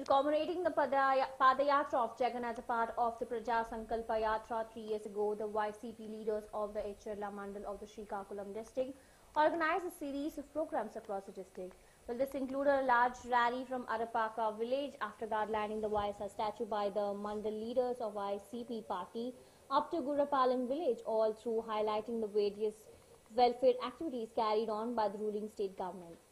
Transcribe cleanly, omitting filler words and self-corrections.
Commemorating the Padayatra of Jagan as a part of the Praja Sankalpa Yatra 3 years ago, the YCP leaders of the Echirla Mandal of the Srikakulam district organized a series of programs across the district. Well, this included a large rally from Arapaka village after guard landing the YSR statue by the Mandal leaders of YCP party up to Gurapalam village, all through highlighting the various welfare activities carried on by the ruling state government.